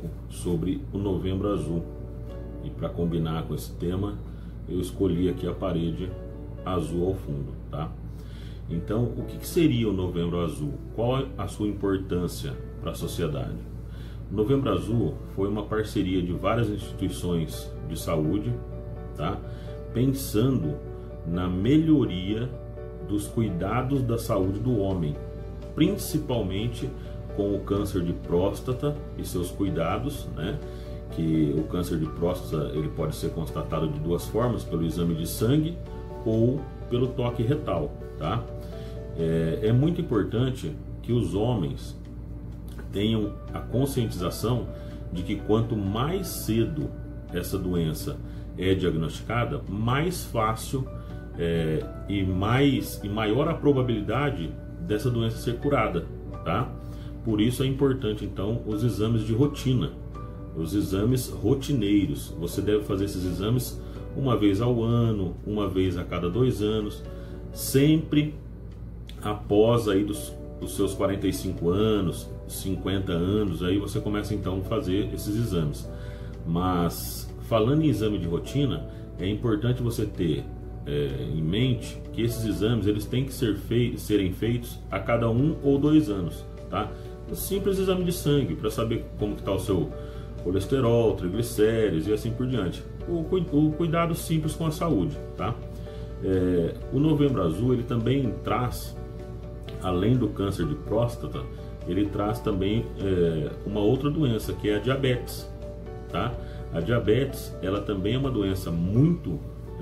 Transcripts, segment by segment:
pouco sobre o Novembro Azul. E para combinar com esse tema, eu escolhi aqui a parede azul ao fundo, tá? Então, o que seria o Novembro Azul? Qual é a sua importância para a sociedade? O Novembro Azul foi uma parceria de várias instituições de saúde, tá? Pensando na melhoria dos cuidados da saúde do homem, principalmente com o câncer de próstata e seus cuidados, né? Que o câncer de próstata ele pode ser constatado de duas formas, pelo exame de sangue ou pelo toque retal, tá? É muito importante que os homens tenham a conscientização de que quanto mais cedo essa doença é diagnosticada, mais fácil e maior a probabilidade dessa doença ser curada, tá? Por isso é importante então os exames de rotina, os exames rotineiros. Você deve fazer esses exames uma vez ao ano, uma vez a cada 2 anos, sempre após aí dos seus 45 anos, 50 anos, aí você começa então a fazer esses exames. Mas falando em exame de rotina, é importante você ter em mente que esses exames eles têm que serem feitos a cada 1 ou 2 anos, tá? Um simples exame de sangue para saber como está o seu colesterol, triglicéridos e assim por diante. O cuidado simples com a saúde, tá? O Novembro Azul ele também traz, além do câncer de próstata, ele traz também uma outra doença que é a diabetes, tá? A diabetes ela também é uma doença muito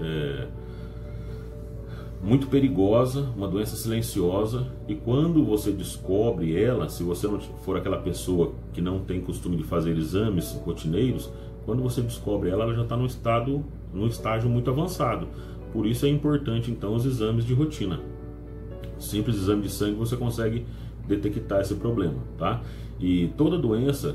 perigosa, uma doença silenciosa, e quando você descobre ela, se você não for aquela pessoa que não tem costume de fazer exames rotineiros, quando você descobre ela já está num estágio muito avançado. Por isso é importante então os exames de rotina. Simples exame de sangue você consegue detectar esse problema, tá? E toda doença,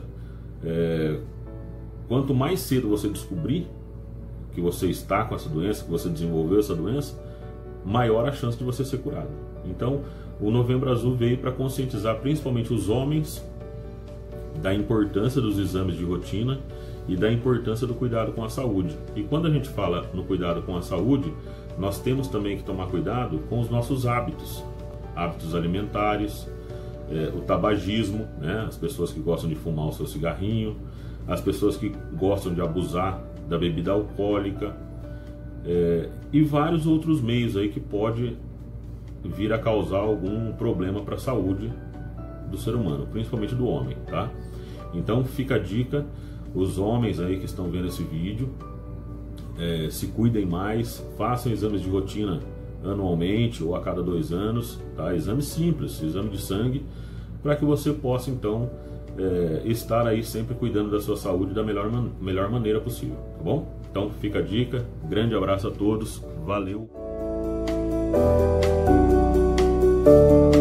quanto mais cedo você descobrir que você está com essa doença, que você desenvolveu essa doença, maior a chance de você ser curado. Então, o Novembro Azul veio para conscientizar principalmente os homens da importância dos exames de rotina e da importância do cuidado com a saúde. E quando a gente fala no cuidado com a saúde, nós temos também que tomar cuidado com os nossos hábitos alimentares, o tabagismo, né? As pessoas que gostam de fumar o seu cigarrinho, as pessoas que gostam de abusar da bebida alcoólica, e vários outros meios aí que pode vir a causar algum problema para a saúde do ser humano, principalmente do homem, tá? Então fica a dica, os homens aí que estão vendo esse vídeo, se cuidem mais, façam exames de rotina anualmente ou a cada 2 anos, tá? Exame simples, exame de sangue, para que você possa então estar aí sempre cuidando da sua saúde da melhor maneira possível, tá bom? Então fica a dica, grande abraço a todos, valeu!